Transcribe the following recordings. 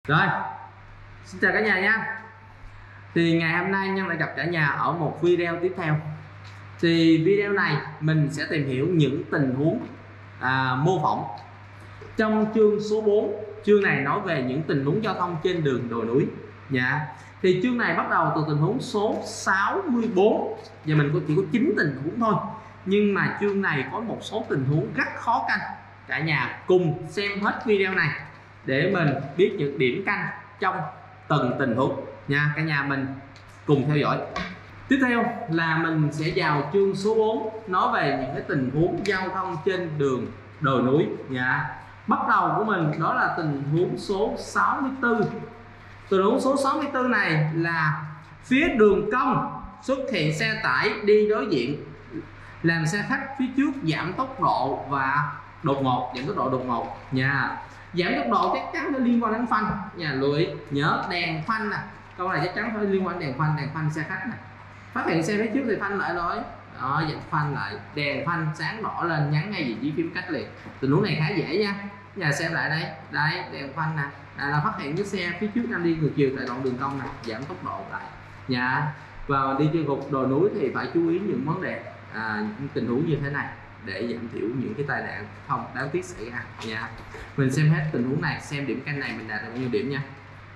Rồi, xin chào cả nhà nha. Thì ngày hôm nay Nhân lại gặp cả nhà ở một video tiếp theo. Thì video này mình sẽ tìm hiểu những tình huống mô phỏng trong chương số 4. Chương này nói về những tình huống giao thông trên đường đồi núi nha. Thì chương này bắt đầu từ tình huống số 64 và mình chỉ có 9 tình huống thôi. Nhưng mà chương này có một số tình huống rất khó canh. Cả nhà cùng xem hết video này để mình biết những điểm canh trong từng tình huống nha. Cả nhà mình cùng theo dõi. Tiếp theo là mình sẽ vào chương số 4 nói về những cái tình huống giao thông trên đường đồi núi nha. Bắt đầu của mình đó là tình huống số 64. Tình huống số 64 này là phía đường cong xuất hiện xe tải đi đối diện, làm xe khách phía trước giảm tốc độ và đột ngột, giảm tốc độ đột ngột nha. Giảm tốc độ chắc chắn nó liên quan đến phanh nha, lưu ý nhớ đèn phanh nè, câu này chắc chắn phải liên quan đến đèn phanh xe khách nè. Phát hiện xe phía trước thì phanh lại rồi đó, dặn phanh lại, đèn phanh sáng đỏ lên nhắn ngay vị trí phím cách liền. Tình huống này khá dễ nha. Nhà xem lại đây, đây đèn phanh nè, là phát hiện cái xe phía trước đang đi ngược chiều tại đoạn đường cong này, giảm tốc độ lại nha. Và đi trên cục đồi núi thì phải chú ý những vấn đề những tình huống như thế này để giảm thiểu những cái tai nạn không đáng tiếc xảy ra nha. Mình xem hết tình huống này, xem điểm canh này mình đạt được bao nhiêu điểm nha.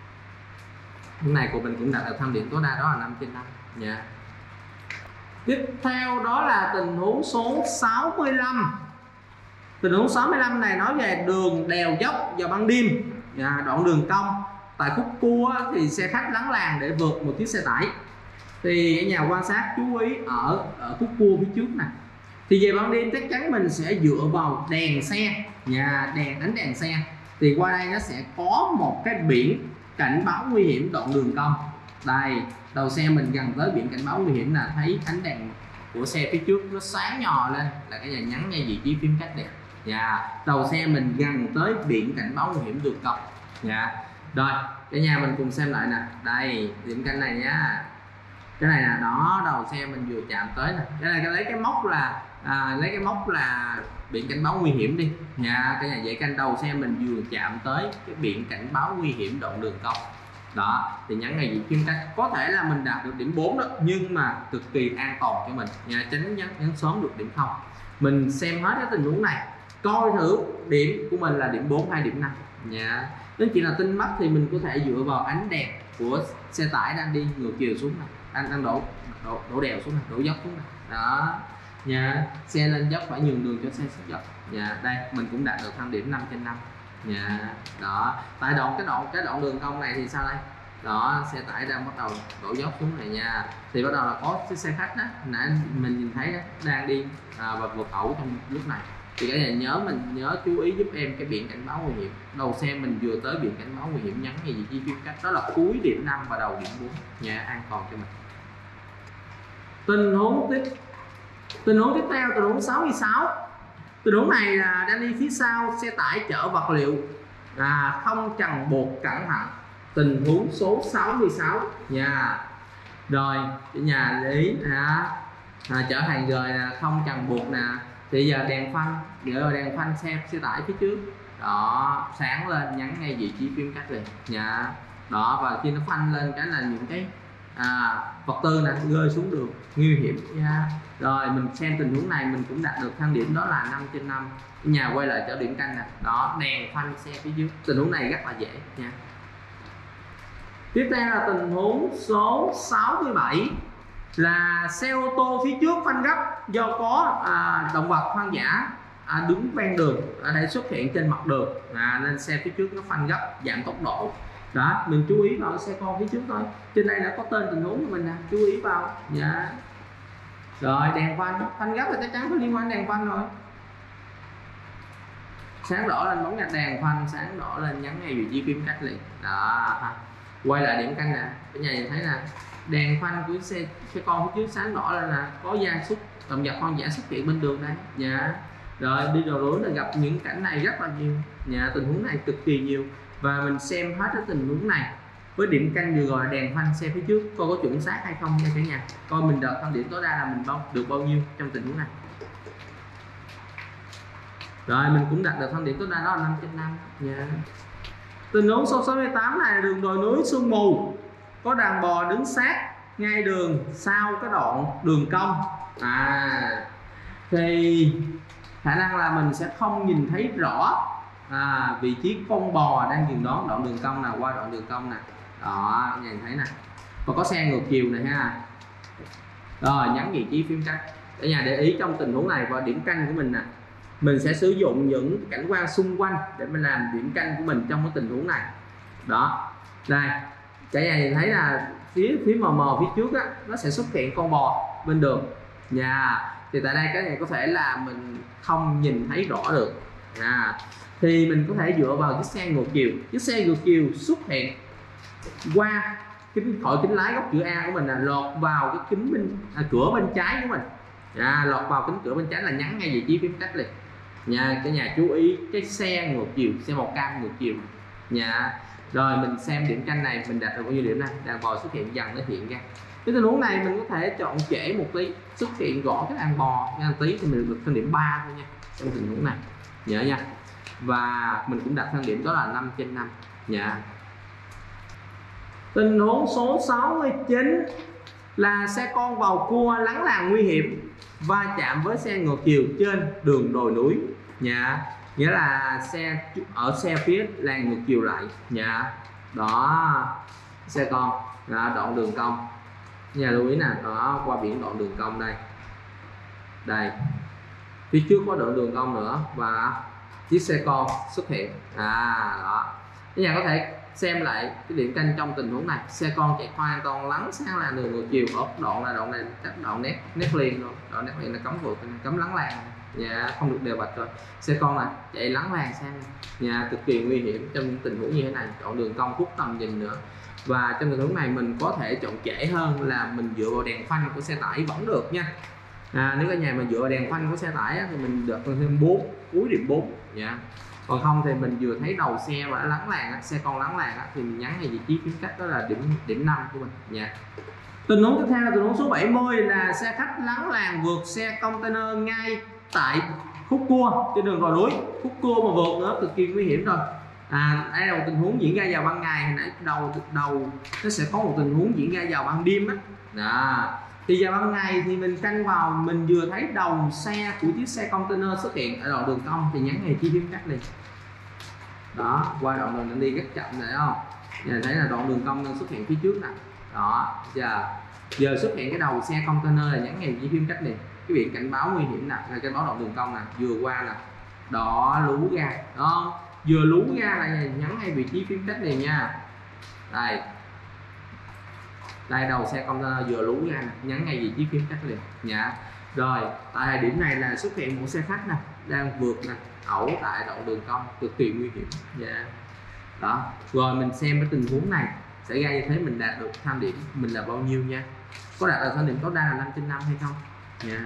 Hôm này của mình cũng đạt được tham điểm tối đa đó là 5 trên 5 nha. Tiếp theo đó là tình huống số 65. Tình huống 65 này nói về đường đèo dốc vào ban đêm, đoạn đường cong. Tại khúc cua thì xe khách lấn làn để vượt một chiếc xe tải. Thì ở nhà quan sát chú ý ở khúc cua phía trước nè. Thì về ban đêm chắc chắn mình sẽ dựa vào đèn xe, ánh đèn xe. Thì qua đây nó sẽ có một cái biển cảnh báo nguy hiểm đoạn đường cong. Đây, đầu xe mình gần tới biển cảnh báo nguy hiểm là thấy ánh đèn của xe phía trước nó sáng nhò lên, là cái nhà nhắn ngay vị trí phím cách đẹp. Đầu xe mình gần tới biển cảnh báo nguy hiểm đường cong. Rồi, cả nhà mình cùng xem lại nè. Đây, điểm canh này nhá. Cái này là đó, đầu xe mình vừa chạm tới nè. Cái này lấy cái mốc là biển cảnh báo nguy hiểm đi nha. Cái này dễ canh, đầu xe mình vừa chạm tới cái biển cảnh báo nguy hiểm đoạn đường cong đó thì nhắn ngay vị trí cách. Có thể là mình đạt được điểm 4 đó, nhưng mà cực kỳ an toàn cho mình nha, tránh nhắn sớm được điểm 0. Mình xem hết cái tình huống này, coi thử điểm của mình là điểm 4 hay điểm 5 nha. Nếu chỉ là tinh mắt thì mình có thể dựa vào ánh đèn của xe tải đang đi ngược chiều xuống này, đang đổ đèo xuống này, đổ dốc xuống này đó nha. Xe lên dốc phải nhường đường cho xe xuống dốc nha. Đây mình cũng đạt được thang điểm 5 trên 5 nha. Đó, tại cái đoạn đường cong này thì sao đây? Đó, xe tải đang bắt đầu đổ dốc xuống này nha. Thì bắt đầu là có cái xe khách đó, nãy mình nhìn thấy đó, đang đi và vượt ẩu trong lúc này. Thì cả nhà nhớ chú ý giúp em cái biển cảnh báo nguy hiểm. Đầu xe mình vừa tới biển cảnh báo nguy hiểm nhắn ngay vị trí phím cách, đó là cuối điểm 5 và đầu điểm 4 nha, an toàn cho mình. Tình huống tiếp theo, tình huống 66. Tình huống này là đang đi phía sau xe tải chở vật liệu, không chằng buộc cẩn thận. Tình huống số 66 nha. Rồi cả nhà để ý chở hàng rời nè, không chằng buộc nè. Thì giờ đèn phanh xe tải phía trước đó sáng lên nhắn ngay vị trí phím cách liền nha. Đó, và khi nó phanh lên cái là những cái vật tư nè rơi xuống đường nguy hiểm nha. Rồi mình xem tình huống này mình cũng đạt được thang điểm đó là 5 trên 5. Nhà quay lại cho điểm canh nè, đó đèn phanh xe phía trước. Tình huống này rất là dễ nha. Tiếp theo là tình huống số 67 là xe ô tô phía trước phanh gấp do có động vật hoang dã đứng ven đường ở đây xuất hiện trên mặt đường, nên xe phía trước nó phanh gấp giảm tốc độ. Đó, mình chú ý vào xe con phía trước thôi. Trên đây đã có tên tình huống của mình nè, chú ý vào nha. Rồi đèn phanh gấp là chắc chắn có liên quan đến đèn phanh rồi. Sáng đỏ lên bóng nhạc đèn phanh sáng đỏ lên nhắn ngay vị trí phím cách liền. Đó, quay lại điểm canh nè, cái nhà nhìn thấy nè, đèn phanh của xe con phía trước sáng đỏ lên là có gia súc động vật hoang dã xuất hiện bên đường đây nha. Rồi đi đồi núi là gặp những cảnh này rất là nhiều nha, tình huống này cực kỳ nhiều. Và mình xem hết cái tình huống này với điểm canh vừa rồi đèn phanh xe phía trước coi có chuẩn xác hay không nha cả nhà. Coi mình đạt thang điểm tối đa là mình được bao nhiêu trong tình huống này. Rồi mình cũng đạt được thang điểm tối đa đó là 5 trên 5 nha. Tình huống số 68 này là đường đồi núi sương mù, có đàn bò đứng sát ngay đường sau cái đoạn đường cong. Thì khả năng là mình sẽ không nhìn thấy rõ vị trí con bò đang dừng đón đoạn đường cong nào, qua đoạn đường cong nè. Đó, nhìn thấy nè, và có xe ngược chiều này ha. Rồi nhấn vị trí phím cách. Cả nhà để ý trong tình huống này và điểm canh của mình nè, mình sẽ sử dụng những cảnh quan xung quanh để mình làm điểm canh của mình trong cái tình huống này. Đó, đây cả nhà nhìn thấy là phía mờ mờ phía trước á, nó sẽ xuất hiện con bò bên đường nha. Thì tại đây các nhà có thể là mình không nhìn thấy rõ được thì mình có thể dựa vào chiếc xe ngược chiều. Chiếc xe ngược chiều xuất hiện qua khỏi kính lái góc chữ A của mình là lọt vào cái kính cửa bên trái của mình. Lọt vào kính cửa bên trái là nhấn ngay vị trí phím cách liền nha. Cả nhà chú ý cái xe ngược chiều, xe màu cam ngược chiều nha. Rồi mình xem điểm canh này mình đạt được bao nhiêu điểm này. Đàn bò xuất hiện dần nó hiện ra. Cái tình huống này mình có thể chọn trễ một tí, xuất hiện rõ cái đàn bò nha tí thì mình được thêm điểm 3 thôi nha. Trong tình huống này nhớ nha. Và mình cũng đặt thêm điểm đó là 5/5 nha. Tình huống số 69 là xe con vào cua lấn làn nguy hiểm va chạm với xe ngược chiều trên đường đồi núi nha. Nghĩa là xe phía làn ngược chiều lại nha. Đó, xe con đoạn đường cong nha, lưu ý nè. Đó, qua biển đoạn đường cong đây, phía trước có đoạn đường cong nữa và chiếc xe con xuất hiện. Đó, các nhà có thể xem lại cái điểm canh trong tình huống này. Xe con chạy hoàn toàn lấn sang làn đường ngược chiều ở đoạn này các đoạn nét liền luôn. Đoạn nét liền là cấm vượt, cấm lấn làn nhà, không được đều bạch rồi. Xe con này chạy lấn làn sang nhà, cực kỳ nguy hiểm trong những tình huống như thế này. Chọn đường cong khuất tầm nhìn nữa. Và trong tình huống này mình có thể chọn trễ hơn là mình dựa vào đèn phanh của xe tải vẫn được nha. Nếu cả nhà mình dựa vào đèn phanh của xe tải thì mình được thêm 4, cuối điểm 4 nha. Còn không thì mình vừa thấy đầu xe và lấn làn, xe con lấn làn thì mình nhấn ngay vị trí phím cách, đó là điểm 5 của mình nha. Tình huống tiếp theo là tình huống số 70 là xe khách lấn làn vượt xe container ngay tại khúc cua trên đường đồi núi. Khúc cua mà vượt nữa cực kỳ nguy hiểm rồi. Đây là một tình huống diễn ra vào ban ngày. Hồi nãy đầu nó sẽ có một tình huống diễn ra vào ban đêm đó. Thì vào ban ngày thì mình canh vào, mình vừa thấy đầu xe của chiếc xe container xuất hiện ở đoạn đường cong thì nhấn ngay chi phím cách liền. Đó, qua đoạn đường đi rất chậm này không? Giờ thấy là đoạn đường cong đang xuất hiện phía trước nè. Đó, giờ xuất hiện cái đầu xe container là nhấn ngay chi phím cách liền. Cái biển cảnh báo nguy hiểm nè, là cảnh báo đoạn đường cong nè, vừa qua nè. Đó, lú ra. Đó, vừa lú ra là nhấn ngay vị trí phím cách liền nha. Đây đầu xe container vừa lú ra nè, nhấn ngay vị trí phím cách liền nha. Rồi tại thời điểm này là xuất hiện một xe khách nè, đang vượt nè, ẩu tại đoạn đường cong, cực kỳ nguy hiểm nha. Đó, rồi mình xem cái tình huống này xảy ra như thế mình đạt được tham điểm mình là bao nhiêu nha. Có đạt được tham điểm tối đa là 5/5 hay không nha.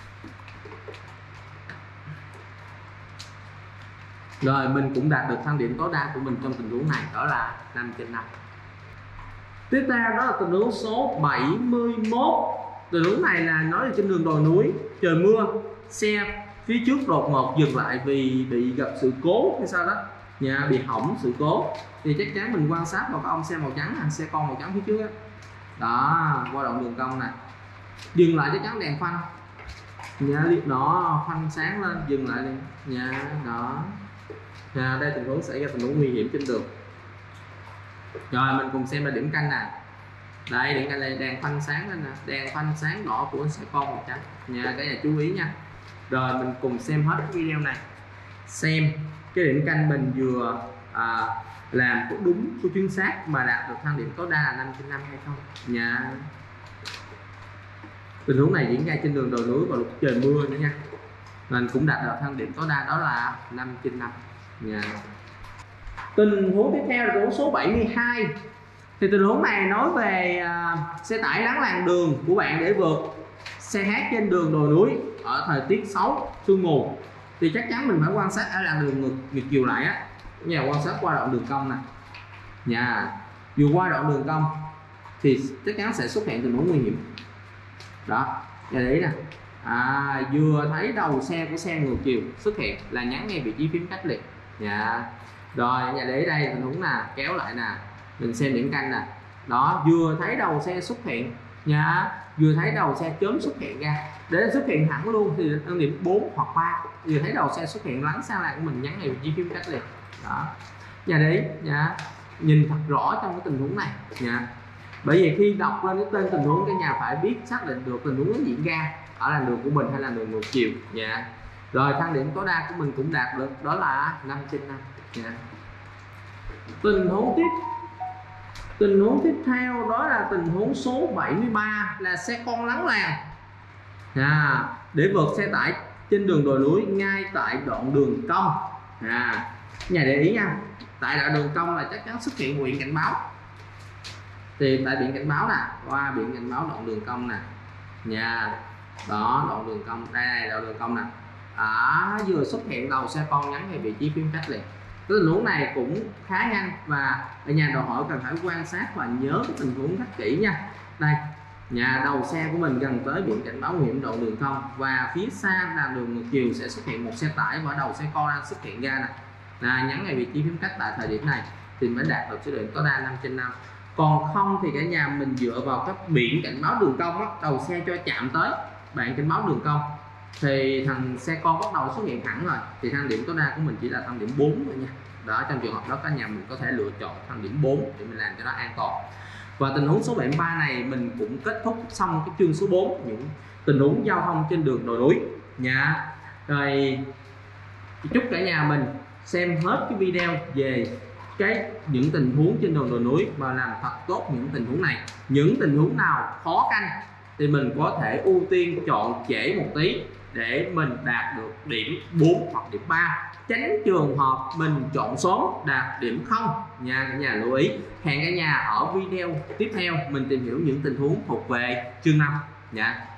Rồi mình cũng đạt được tham điểm tối đa của mình trong tình huống này, đó là 5/5. Tiếp theo đó là tình huống số 71. Tình huống này là nói là trên đường đồi núi, trời mưa, xe phía trước đột ngột dừng lại vì bị gặp sự cố hay sao đó, nhà bị hỏng sự cố. Thì chắc chắn mình quan sát vào cái ông xe màu trắng này, xe con màu trắng phía trước đó. Đó, qua đoạn đường cong này dừng lại, chắc chắn đèn phanh nhà liệt nó phanh sáng lên, dừng lại liền nhà. Đó, đây tình huống xảy ra tình huống nguy hiểm trên đường. Rồi mình cùng xem là điểm canh nè. Đây điểm canh này, đèn phanh sáng lên nè, đèn phanh sáng đỏ của xe con màu trắng nha, cả nhà chú ý nha. Rồi mình cùng xem hết cái video này, xem cái điểm canh mình vừa làm có đúng, có chính xác mà đạt được thang điểm tối đa là 5/5 hay không nha. Tình huống này diễn ra trên đường đồi núi vào lúc trời mưa nữa nha, mình cũng đạt được thang điểm tối đa đó là 5/5 nha. Tình huống tiếp theo là tình huống số 72. Thì tình huống này nói về xe tải lấn làn đường của bạn để vượt xe hát trên đường đồi núi ở thời tiết xấu, sương mù. Thì chắc chắn mình phải quan sát ở làn đường ngược chiều lại á, nhà quan sát qua đoạn đường cong nè nhà. Vừa qua đoạn đường cong thì chắc chắn sẽ xuất hiện tình huống nguy hiểm. Đó, nhà để ý nè, vừa thấy đầu xe của xe ngược chiều xuất hiện là nhấn ngay vị trí phím cách liền nha. Rồi cả nhà để ý đây, tình huống nè, kéo lại nè, mình xem điểm canh nè, đó, vừa thấy đầu xe xuất hiện nha, vừa thấy đầu xe chớm xuất hiện ra, để xuất hiện hẳn luôn thì đang điểm 4 hoặc 3, vừa thấy đầu xe xuất hiện lắng sang lại của mình nhắn này chi phím cách liền. Đó nhà đấy nha, nhìn thật rõ trong cái tình huống này nha, bởi vì khi đọc lên cái tên tình huống, cái nhà phải biết xác định được tình huống nó diễn ra ở làn đường của mình hay là đường ngược chiều nha. Rồi thang điểm tối đa của mình cũng đạt được, đó là 5/5 nha. Tình huống tiếp theo đó là tình huống số 73 là xe con lắng làn để vượt xe tải trên đường đồi núi ngay tại đoạn đường cong. Nhà để ý nha, tại đoạn đường cong là chắc chắn xuất hiện biển cảnh báo, thì tại biển cảnh báo nè, qua biển cảnh báo đoạn đường cong nè nha, đó đoạn đường cong đây, đoạn đường cong nè, vừa xuất hiện đầu xe con nhắn về vị trí phím cách liền. Cái tình huống này cũng khá nhanh và ở nhà đòi hỏi cần phải quan sát và nhớ cái tình huống rất kỹ nha. Đây nhà đầu xe của mình gần tới biển cảnh báo nguy hiểm đoạn đường cong và phía xa là đường ngược chiều sẽ xuất hiện một xe tải và đầu xe con đang xuất hiện ra nè, nhắn ngay vị trí phím cách tại thời điểm này thì mới đạt được số điểm tối đa 5/5. Còn không thì cả nhà mình dựa vào các biển cảnh báo đường cong đó, đầu xe cho chạm tới bạn cảnh báo đường cong thì thằng xe con bắt đầu xuất hiện hẳn rồi, thì thang điểm tối đa của mình chỉ là thang điểm 4 thôi nha. Đó, trong trường hợp đó cả nhà mình có thể lựa chọn thang điểm 4 để mình làm cho nó an toàn. Và tình huống số 73 này mình cũng kết thúc xong cái chương số 4, những tình huống giao thông trên đường đồi núi nha. Rồi chúc cả nhà mình xem hết cái video về những tình huống trên đường đồi núi và làm thật tốt những tình huống này. Những tình huống nào khó canh thì mình có thể ưu tiên chọn trễ một tí để mình đạt được điểm 4 hoặc điểm 3, tránh trường hợp mình chọn sớm đạt điểm 0 nha. Cả nhà lưu ý. Hẹn cả nhà ở video tiếp theo mình tìm hiểu những tình huống thuộc về chương 5 nha.